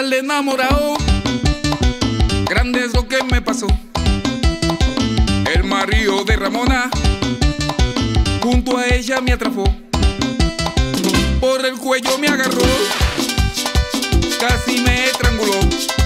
de enamorado, grande es lo que me pasó. El marido de Ramona junto a ella me atrapó, por el cuello me agarró, casi me estranguló,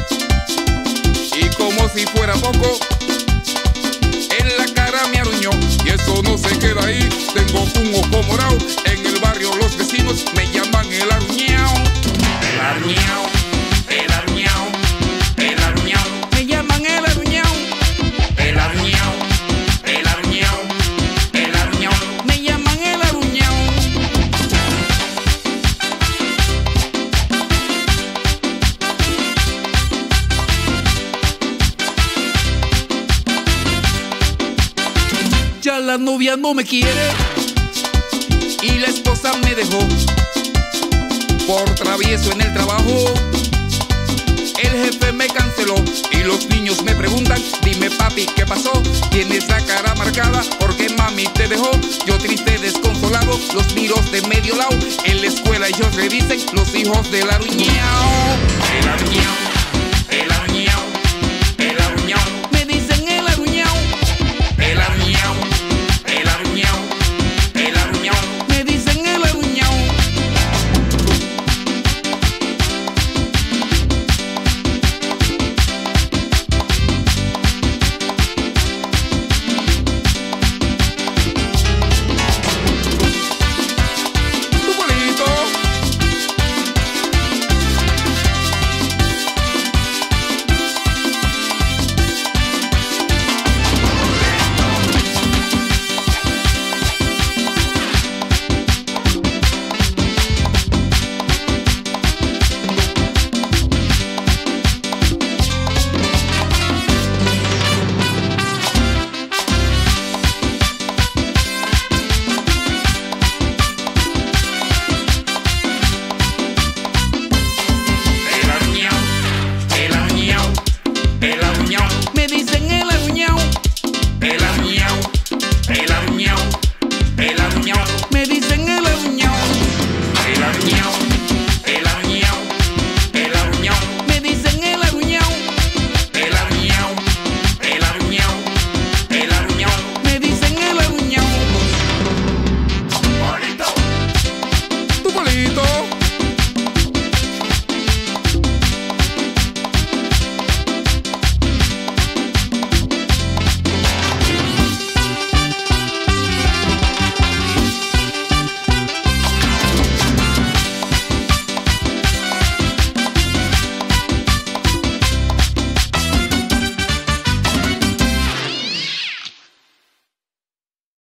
y como si fuera poco, en la cara me aruñó. Y eso no se queda ahí, tengo un ojo morado. En el barrio los vecinos me llaman el aruñao. El aruñao, el aruñao, el aruñao. Me llaman el aruñao. El aruñao, el aruñao, el aruñao. Me llaman el aruñao. Ya la novia no me quiere y la esposa me dejó por travieso en el trabajo. El jefe me canceló y los niños me preguntan: dime papi, ¿qué pasó? Tienes la cara marcada porque mami te dejó. Yo triste, desconsolado, los miro de medio lado. En la escuela ellos le dicen los hijos del aruñao. El aruñao.